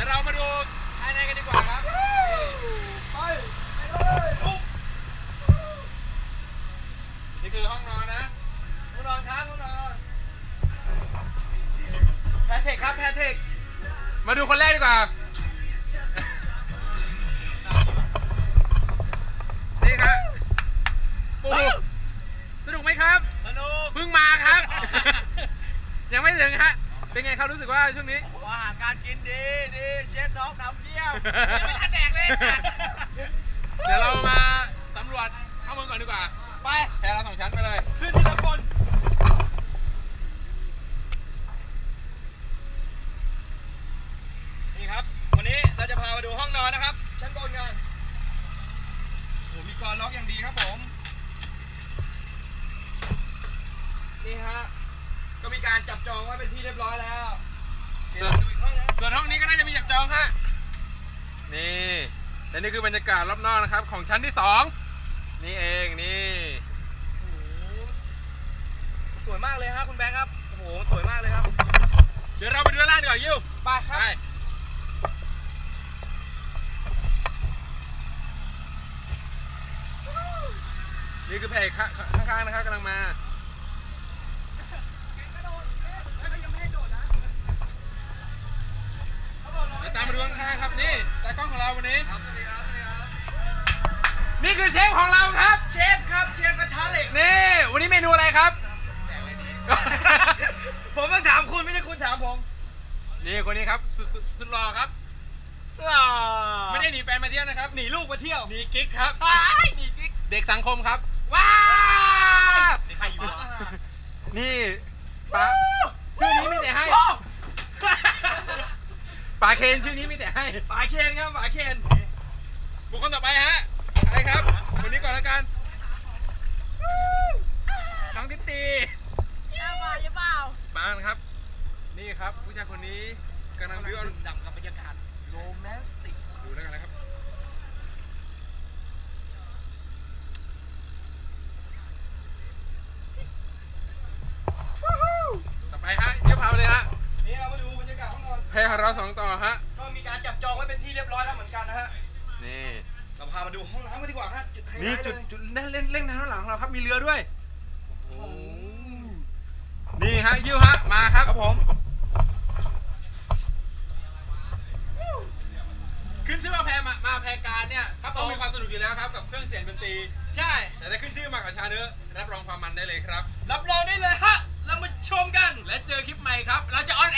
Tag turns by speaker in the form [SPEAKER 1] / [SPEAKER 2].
[SPEAKER 1] เรามาดูภายในกันดีกว่าครับไปเลยนี่คือห้องนอนนะ
[SPEAKER 2] ห้องนอนครับห้องนอนแพทเทคครับแพทเทค
[SPEAKER 1] มาดูคนแรกดีกว่านี่ครับปูสนุกไหมครับ
[SPEAKER 2] สนุก
[SPEAKER 1] เพิ่งมาครับ ยังไม่ถึงฮะเป็นไงครับรู้สึกว่าช่วงนี้
[SPEAKER 2] อาหารการกินดีเชฟท็อปน้ำเยี่ยม
[SPEAKER 1] ยังไม่ทันแดกเลยสัตว์เดี๋ยวเรามาสำรวจข้างบนก่อนดีกว่า
[SPEAKER 2] ไป
[SPEAKER 1] แพรเรา2 ชั้นไปเลย
[SPEAKER 2] ขึ้นที่ละคนนี่ครับวันนี้เราจะพามาดูห้องนอนนะครับชั้นบนกันโอ้มีกรล็อกอย่างดีครับผมนี่ฮะก็มีการจับจองไว้เป็นที่เรียบร้อยแล้ว
[SPEAKER 1] ส่วนห้องนี้ก็น่าจะมีจับจองฮะนี่และนี่คือบรรยากาศรอบนอกนะครับของชั้นที่2นี่เองนี่
[SPEAKER 2] สวยมากเลยครับคุณแบงค์ครับโอ้โหสวยมากเลยครับ
[SPEAKER 1] เดี๋ยวเราไปดูด้านล่างดีกว่ายิว
[SPEAKER 2] ไปครับ
[SPEAKER 1] นี่คือเพจข้างๆนะครับกำลังมาตามมาดูข้างๆครับนี่ตากล้องของเราวันนี้นี่คือเชฟของเราครับ
[SPEAKER 2] เชฟครับเชฟกระทะเหล็ก
[SPEAKER 1] นี่วันนี้เมนูอะไรครับ
[SPEAKER 2] ผมต้องถามคุณไม่ใช่คุณถามผม
[SPEAKER 1] นี่คนนี้ครับสุดหล่อครับไม่ได้หนีแฟนมาเที่ยวนะครับ
[SPEAKER 2] หนีลูกมาเที่ยว
[SPEAKER 1] หนีกิ๊กครับ
[SPEAKER 2] หนีกิ๊ก
[SPEAKER 1] เด็กสังคมครับว้า
[SPEAKER 2] ใครอยู่
[SPEAKER 1] นี่ป้าชื่อนี้ไม่แต่ให้ป๋าเคนชื่อนี้มีแต่ให้
[SPEAKER 2] ป๋าเคนครับป๋าเคน
[SPEAKER 1] บุคคลต่อไปฮะอะไรครับคนนี้ก่อนแล้วกันน้องติ๊ตี
[SPEAKER 3] อย่าเปล่า
[SPEAKER 1] ปานครับนี่ครับผู้ชายคนนี้กำลังดื่ม
[SPEAKER 2] ด่ำกับบรรยากาศโรแมนติก
[SPEAKER 1] ดูแล้วกันนะครับต่อไปฮะเดี๋ยวพาไปเลยฮะ
[SPEAKER 2] นี่เรามาดูบรรยากาศข้างบน
[SPEAKER 1] แพรของเรา2 ต่อฮะ
[SPEAKER 2] ก็มีการจับจองไว้เป็นที่เรียบร้อยแล้วเหมือนกันนะฮะ
[SPEAKER 1] นี่
[SPEAKER 2] เราพามาดูห้องน้ำกันดีกว่าฮะ
[SPEAKER 1] นี่จุดเล่นน้ำหลังเราครับมีเรือด้วยนี่ฮะยิวฮะมาครับ
[SPEAKER 2] ผม
[SPEAKER 1] ขึ้นชื่อว่าแพรมาแพรการเนี่ยต้องมีความสนุกอยู่แล้วครับกับเครื่องเสียงดนตรี
[SPEAKER 2] ใช่
[SPEAKER 1] แต่ถ้าขึ้นชื่อมากับชาเนื้อรับรองความมันได้เลยครับ
[SPEAKER 2] รับรองได้เลยฮะเรามาชมกัน
[SPEAKER 1] และเจอคลิปใหม่ครับเราจะออน